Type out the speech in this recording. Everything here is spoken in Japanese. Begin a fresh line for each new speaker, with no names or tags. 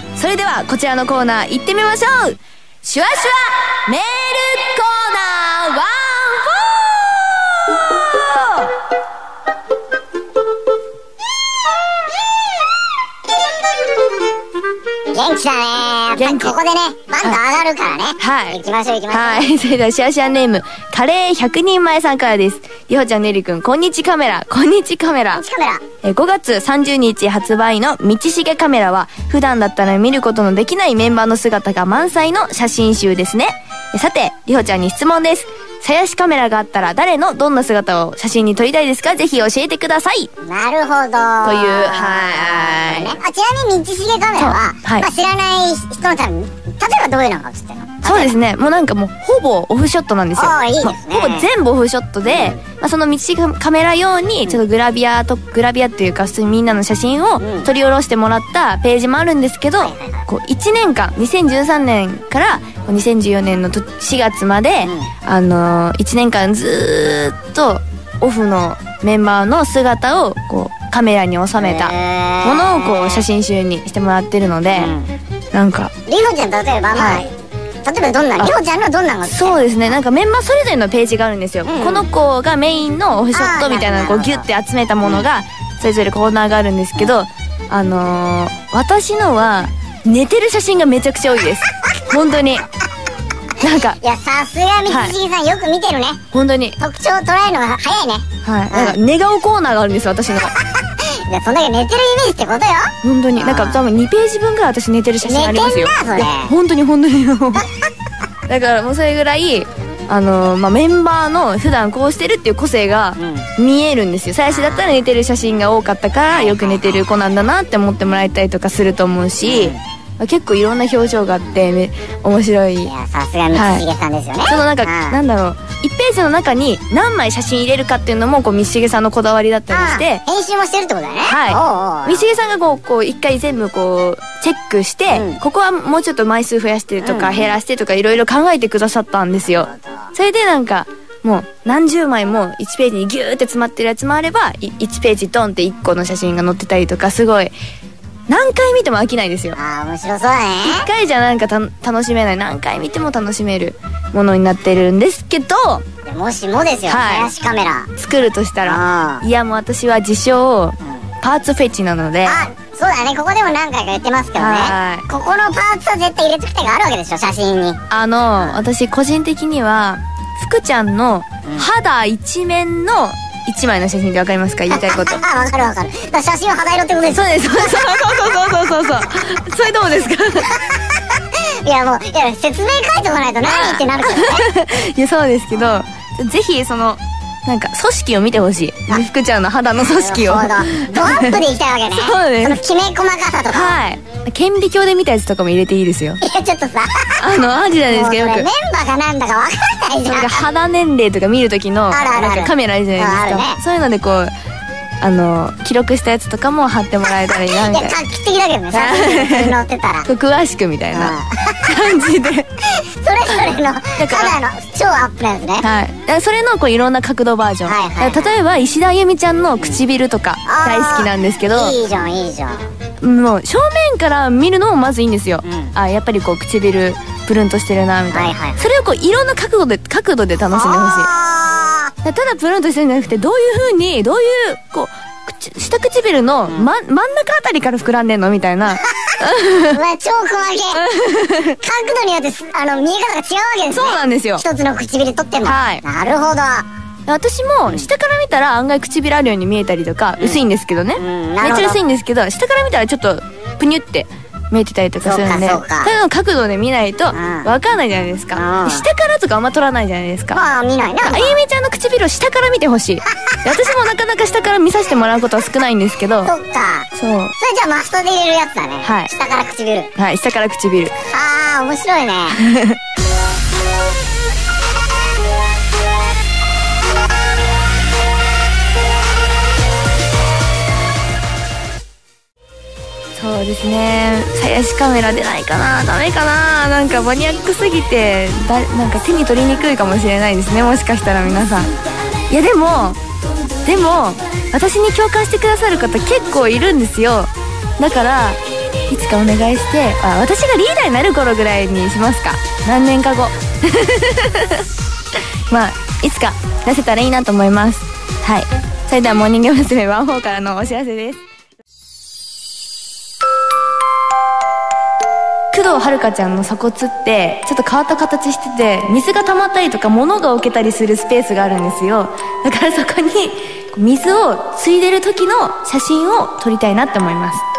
それではこちらのコーナー行ってみましょう。シュワシュワメールコーナーワン
元気だね。やっぱりここでねバンと上がるからね。はい、行きましょう行きましょう。
はい、それではシュワシュワネームカレー100人前さんからです。りほちゃん、ねりくん、こんにちカメラ。こんにちカメラ。5月30日発売の道重カメラは普段だったら見ることのできないメンバーの姿が満載の写真集ですね。さてりほちゃんに質問です。鞘師カメラがあったら誰のどんな姿を写真に撮りたいですか？ぜひ教えてください。
なるほど。という、
はい。
ちなみに道重カメラは、知らない人のために、例えばどういうのが映ってるの？
そうですね。もうなんかもうほぼオフショットなんですよ。
いいですね。
ほぼ全部オフショットで、その道重カメラ用にちょっとグラビアっていうか普通にみんなの写真を撮り下ろしてもらったページもあるんですけど、こう1年間2013年から2014年の4月まで、1年間ずーっとオフのメンバーの姿をこうカメラに収めたものをこう写真集にしてもらってるので、なんか
りほちゃん例えばどんなりほちゃんのどんなの？
そうですね、なんかメンバーそれぞれのページがあるんですよ。この子がメインのオフショットみたいなのをこうギュッて集めたものがそれぞれコーナーがあるんですけど、私のは寝てる写真がめちゃくちゃ多いです。本当になんか、
いや、さすが道重さん、よく見てるね。
本当に
特徴を捉えるのが早いね。
はい、なんか寝顔コーナーがあるんですよ、私の。
いや、そんだけ寝てるイメージってことよ。
本当になんか多分2ページ分ぐらい私寝てる写真ありますよ。
寝てんな、それ。
本当にだからもうそれぐらいメンバーの普段こうしてるっていう個性が見えるんですよ。鞘師だったら寝てる写真が多かったからよく寝てる子なんだなって思ってもらいたりとかすると思うし、結構いろんな表情があって面白い。
いや、さすが道重さんですよね。
そのなんかなんだろう、1ページの中に何枚写真入れるかっていうのもこう道重さんのこだわりだったりして、
編集もしてるってことだよね。
はい。道重さんがこう1回全部こうチェックして、ここはもうちょっと枚数増やしてとか減らしてとかいろいろ考えてくださったんですよ。それでなんかもう何十枚も1ページにギューって詰まってるやつもあれば1ページドンって1個の写真が載ってたりとか、すごい何回見ても飽きないですよ。
面白そうだね。
1回じゃなんか楽しめない、何回見ても楽しめるものになってるんですけど、
もしもですよ、鞘師カメラ
作るとしたら、いやもう私は自称パーツフェチなので、
そうだね、ここでも何回か言ってますけどね、ここのパーツは絶対入れときたいがあるわけでしょ、写真に。
私個人的には福ちゃんの肌一面の1枚の写真で分かりますか？言いたいこと。
分かる分かる。写真は肌色ってことです。
そうです、そうそれどうですか？
いやもう、いや説明書いておかないと何ってなるけどね。
いやそうですけど、ぜひなんか組織を見てほしい。福ちゃんの肌の組織を
ドアップでいきたいわけね。
そうです。
そのきめ細かさとか。
はい。顕微鏡で見たやつとかも入れていいですよ。
いやちょっとさ、
アジなんですけど、
メンバーがなんだかわからないじゃん。
それが肌年齢とか見る時のなんかカメラあるじゃないですか。そういうのでこう記録したやつとかも貼ってもらえたらいいなみたいな。
いや画期的だけどね、写真に載ってたら
詳しくみたいな感じで
それぞれの肌の超アップなやつね。
はい。それのこういろんな角度バージョン。例えば石田あゆみちゃんの唇とか大好きなんですけど、
いいじゃんいいじゃ
ん。もう正面から見るのもまずいいんですよ。やっぱりこう唇プルンとしてるなみたいな。それをこういろんな角度で楽しんでほしい。ただプルンとしてるんじゃなくて、どういうこう下唇の真ん中あたりから膨らんでんのみたいな。
超細け。角度によって見え方が違うわけですね。
そうなんですよ。
一つの唇取っても。なるほど。
私も下から見たら案外唇あるように見えたりとか、薄いんですけどね、めっちゃ薄いんですけど、下から見たらちょっとプニュって見えてたりとかするんで、そういうの角度で見ないと分かんないじゃないですか。下からとかあんま撮らないじゃないですか。
見ないな。
あゆみちゃんの唇を下から見てほしい。私もなかなか下から見させてもらうことは少ないんですけど。
そっか。それじゃあマストで入れるやつだね。はい。下から唇。
はい、下から唇。
面白いね。そうですね。鞘師カメラ出ないかな、ダメかな、なんかマニアックすぎてなんか手に取りにくいかもしれないですね、もしかしたら皆さん。いやでも私に共感してくださる方結構いるんですよ。だから
いつかお願いして、私がリーダーになる頃ぐらいにしますか。何年か後まあいつか出せたらいいなと思います。はい、それではモーニング娘。1-4からのお知らせです。工藤遥ちゃんの鎖骨ってちょっと変わった形してて、水が溜まったりとか物が置けたりするスペースがあるんですよ。だからそこに水をついでる時の写真を撮りたいなって思います。